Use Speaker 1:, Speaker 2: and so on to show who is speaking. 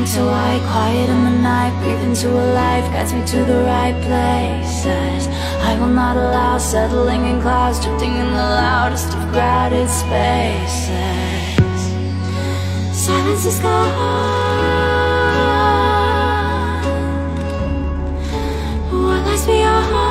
Speaker 1: so I quiet in the night, breathe into a life, guides me to the right places. I will not allow settling in clouds, drifting in the loudest of crowded spaces. Silence is gone. What lies beyond?